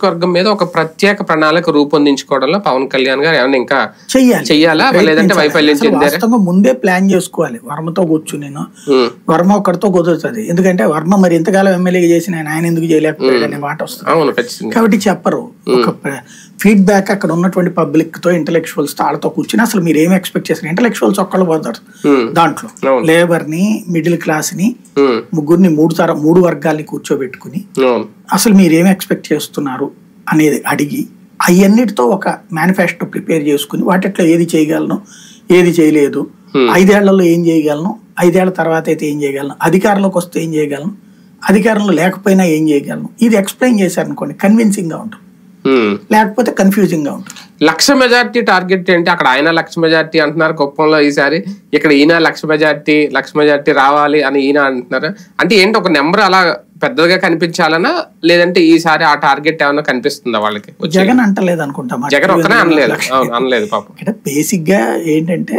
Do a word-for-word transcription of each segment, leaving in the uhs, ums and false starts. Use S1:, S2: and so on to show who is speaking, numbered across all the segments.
S1: నియోజకవర్గం మీద ఒక ప్రత్యేక ప్రణాళిక రూపొందించుకోవడంలో పవన్ కళ్యాణ్ గారు ఏమన్నా ఇంకా
S2: చెయ్యాలి
S1: చెయ్యాలా లేదంటే వైఫల్యం చెందారా?
S2: ముందే ప్లాన్ చేసుకోవాలి. వర్మతో కూర్చుని నేను వర్మ ఒక్కడితో కుదురుతుంది. ఎందుకంటే వర్మ మరి ఎంతకాలం ఎమ్మెల్యే చేసిన ఆయన ఆయన ఎందుకు చేయలేకపోయాడు అనే మాట వస్తుంది కాబట్టి చెప్పరు. ఒక ఫీడ్బ్యాక్ అక్కడ ఉన్నటువంటి పబ్లిక్ తో ఇంటలెక్చువల్స్ వాళ్ళతో కూర్చుని అసలు మీరు ఏమి ఎక్స్పెక్ట్ చేస్తారు. ఇంటలెక్చువల్స్ ఒక్కళ్ళు పోతారు దాంట్లో. లేబర్ ని మిడిల్ క్లాస్ ని ముగ్గురిని మూడు తర మూడు వర్గాల్ని కూర్చోబెట్టుకుని అసలు మీరు ఏమి ఎక్స్పెక్ట్ చేస్తున్నారు అనేది అడిగి అవన్నిటితో ఒక మేనిఫెస్టో ప్రిపేర్ చేసుకుని వాటిట్లో ఏది చేయగలను ఏది చేయలేదు, ఐదేళ్లలో ఏం చేయగలను, ఐదేళ్ల తర్వాత అయితే ఏం చేయగలను, అధికారంలోకి వస్తే ఏం చేయగలను, అధికారంలో లేకపోయినా ఏం చేయగలను, ఇది ఎక్స్ప్లెయిన్ చేశారనుకోండి కన్విన్సింగ్ గా ఉంటుంది. లేకపోతే కన్ఫ్యూజింగ్ గా ఉంటుంది.
S1: లక్ష మెజార్టీ టార్గెట్ ఏంటి? అక్కడ ఆయన లక్ష మెజార్టీ అంటున్నారు కుప్పంలో, ఈసారి ఇక్కడ ఈయన లక్ష మెజార్టీ లక్ష మెజార్టీ రావాలి అని ఈయన అంటున్నారు. అంటే ఏంటి ఒక నెంబర్ అలా పెద్దగా కనిపించాలనా లేదంటే ఈసారి ఆ టార్గెట్ ఏమన్నా కనిపిస్తుందా వాళ్ళకి?
S2: జగన్ అంటలేదు అనుకుంటా,
S1: జగన్ ఒక్కనే అనలేదు అనలేదు పాపం.
S2: ఇక్కడ బేసిక్ గా ఏంటంటే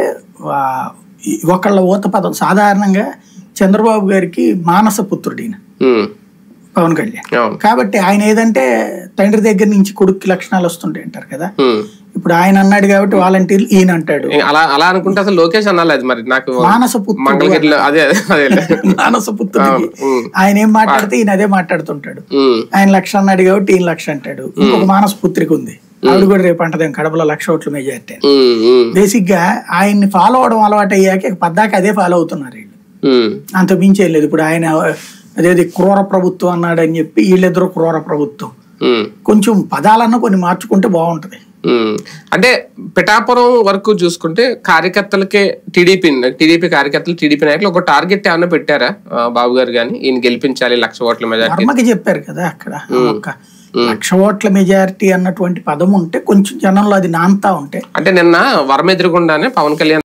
S2: ఒకళ్ళ ఊత పదం సాధారణంగా చంద్రబాబు గారికి మానస పుత్రుడు ఈయన పవన్ కళ్యాణ్. కాబట్టి ఆయన ఏదంటే తండ్రి దగ్గర నుంచి కొడుక్కి లక్షణాలు వస్తుంటాయి అంటారు కదా. ఇప్పుడు ఆయన అన్నాడు కాబట్టి వాలంటీర్లు ఈయన అంటాడు.
S1: అలా అలా అనుకుంటే అసలు లోకేష్ అన్నలేదు మరి నాకు
S2: మానస పుత్రుడు మానస పుత్రుడు ఆయన ఏం మాట్లాడితే ఈయన అదే మాట్లాడుతుంటాడు. ఆయన లక్ష అన్నాడు కాబట్టి ఈయన లక్ష అంటాడు. ఇంకొక మానస పుత్రిక ఉంది, ఆవిడ కూడా రేపు అంటదేం కడపలో లక్ష ఓట్ల మెజార్టీ. బేసిక్ గా ఆయన్ని ఫాలో అవడం అలవాటు అయ్యాక పద్దాక అదే ఫాలో అవుతున్నారు వీళ్ళు, అంత మించేం లేదు. ఇప్పుడు ఆయన అదేది క్రూర ప్రభుత్వం అన్నాడు అని చెప్పి వీళ్ళిద్దరూ క్రూర ప్రభుత్వం. కొంచెం పదాలన్నా కొన్ని మార్చుకుంటే బాగుంటది.
S1: అంటే పిఠాపురం వరకు చూసుకుంటే కార్యకర్తలకే టీడీపీ టీడీపీ కార్యకర్తలు టీడీపీ నాయకులు ఒక టార్గెట్ ఏమన్నా పెట్టారా బాబు గారు గాని ఈయన గెలిపించాలి లక్ష ఓట్ల మెజార్టీ?
S2: వర్మకి చెప్పారు కదా అక్కడ ఒక లక్ష ఓట్ల మెజారిటీ అన్నటువంటి పదం ఉంటే కొంచెం జనంలో అది నాంతా ఉంటే.
S1: అంటే నిన్న వర్మ ఎదురుగుండానే పవన్ కళ్యాణ్